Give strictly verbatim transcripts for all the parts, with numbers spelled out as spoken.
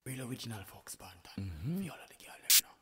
Real original Fox band. Mm-hmm. For all of the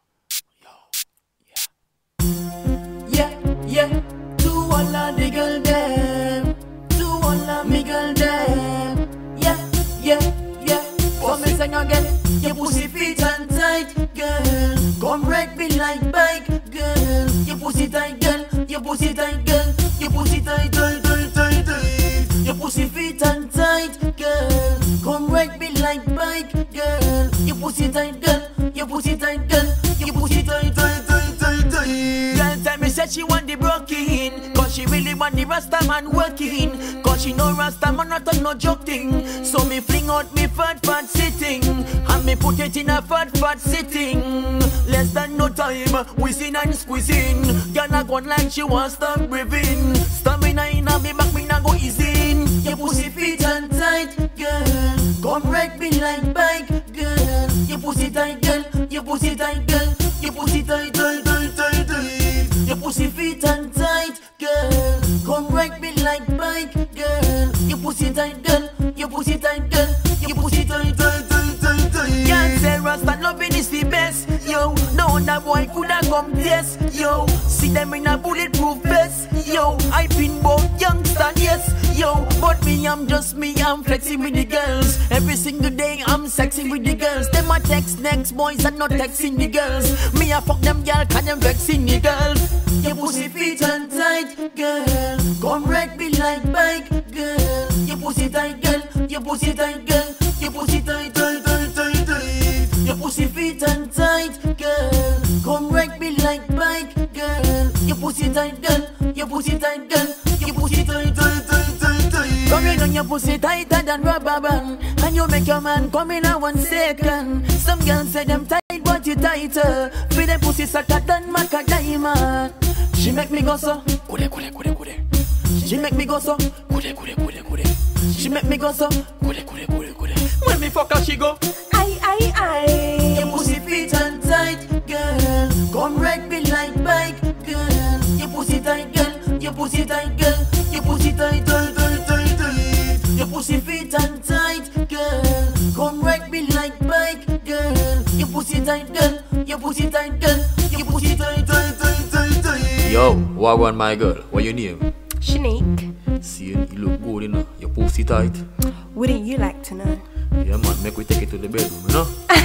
girl, you know. Yo, yeah. Yeah, yeah. To all of the girl them. To all of me girl them. Yeah, yeah, yeah. Come and sing again. Your pussy fit and tight, girl. Come wreck me like bike, girl. Your pussy tight, girl. Your pussy tight, girl. Your pussy tight, tight, tight, tight, tight. Your pussy fit and tight, girl. Come wreck me like bike, girl. Your pussy tight, girl. Your pussy tight, girl. Your pussy tight, tight, tight, tight, tight. Girl tell me said she want the broken, cause she really want the Rasta man working. Cause she know Rasta man not on no joking. So me fling out me fat fat sitting, and me put it in a fat fat sitting. Less than no time, whizzing and squeezing. Girl a gone like she want stop breathing. Stamina in a me back, me na go easy. Your pussy fit and tight, girl. Come wreck me like bike, girl. Your pussy tight, girl. Your pussy tight, girl. Your pussy tight, tight, tight, tight, tight. Your pussy fit and tight, girl. Come wreck me like bike, girl. Your pussy tight, girl. Your pussy tight, girl. Your pussy tight, tight, tight, tight, tight. Can't say Rasta loving is the best, yo. No other boy coulda come test, yo. See them in a bulletproof vest, yo. I been both youngster, yes, yo. But me, I'm just me, I'm flexing with the girls. Every single day, I'm sexing with the girls. Them a text next boys and not texting the girls. Me a fuck them girl, cause them vexing the girls. Your pussy fit and tight, girl. Come wreck me like bike, girl. Your pussy tight, girl. Your pussy tight, girl. Your pussy tight, tight, tight, tight, tight. Your pussy fit and tight, girl. Come wreck me like bike, girl. Your pussy tight, girl. Your pussy tight, girl. Your pussy tight, tight, tight, tight, tight. Come in on your pussy tighter than rubber band, and you make your man come in a one second. Some girls say them tight, but you tighter. Feel them pussy sucker than macadamia. She make me go so, kude kude kude kude. She make me go so, kude kude kude kude. She make me go so, kude kude kude kude. When me fuck her, she go, Aye, aye, aye. your pussy fit and tight, girl. Come wreck me like bike, girl. Your pussy tight, girl. Your pussy tight, girl. Your pussy tight, tight, tight, tight, tight. Your pussy fit and tight, girl. Come wreck me like bike, girl. Your pussy tight, girl. Your pussy tight, girl. Your pussy tight, tight, tight, tight, tight. Yo, Wagwan my girl, what your name? Shanique, See, you look good, you know. Your pussy tight. wouldn't you like to know? Yeah, man, make we take it to the bedroom, you know?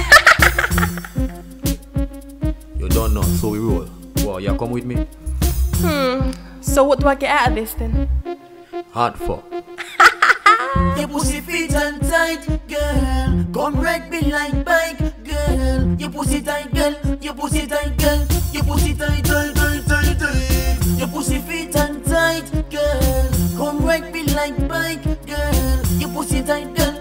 You don't know, so we roll. Wow, you come with me? Hmm, so what do I get out of this then? Hard fuck. Your pussy fit and tight, girl. Come wreck me like bike, girl. Your pussy tight, girl. Your pussy tight, girl. Your pussy tight, tight, tight, tight, tight. Your pussy fit and tight, girl. Come wreck me like bike, girl. Your pussy tight, girl.